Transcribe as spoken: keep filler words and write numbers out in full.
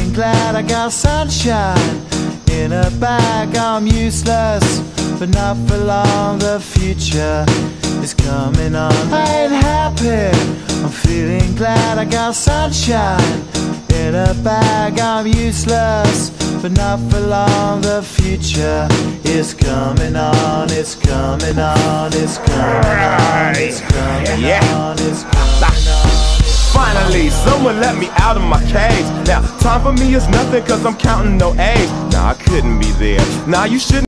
feeling glad I got sunshine in a bag. I'm useless, but not for long. The future is coming on. I ain't happy, I'm feeling glad I got sunshine in a bag. I'm useless, but not for long. The future is coming on. It's coming on. It's coming on. It's coming on. It's coming on. Finally, someone let me out of my cage. Now, time for me is nothing, cause I'm counting no A's. Nah, I couldn't be there. Nah, you shouldn't.